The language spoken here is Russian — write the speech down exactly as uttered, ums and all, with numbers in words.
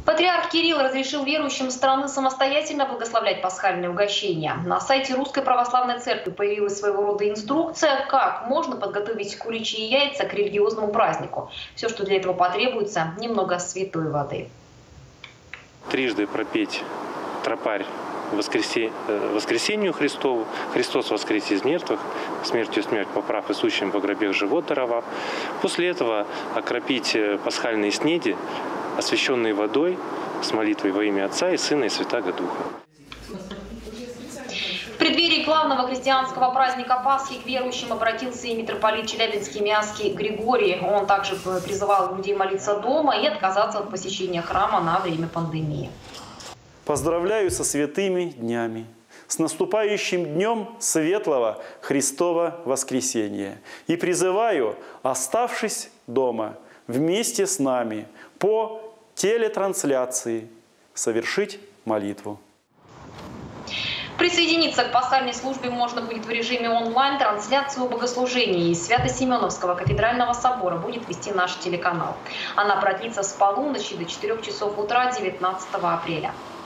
Патриарх Кирилл разрешил верующим страны самостоятельно благословлять пасхальные угощения. На сайте Русской Православной Церкви появилась своего рода инструкция, как можно подготовить куличи и яйца к религиозному празднику. Все, что для этого потребуется, немного святой воды. Трижды пропеть тропарь воскресе... воскресению Христову. Христос воскресе из мертвых, смертью смерть поправ и сущим во гробех живот даровав. После этого окропить пасхальные снеди, освященные водой, с молитвой во имя Отца и Сына и Святаго Духа. В преддверии главного христианского праздника Пасхи к верующим обратился и митрополит Челябинский Миасский Григорий. Он также призывал людей молиться дома и отказаться от посещения храма на время пандемии. Поздравляю со святыми днями, с наступающим днем светлого Христова воскресения. И призываю, оставшись дома, вместе с нами по телетрансляции совершить молитву. Присоединиться к пасхальной службе можно будет в режиме онлайн. Трансляцию богослужений из Свято-Семеновского кафедрального собора будет вести наш телеканал. Она продлится с полуночи до четырёх часов утра девятнадцатого апреля.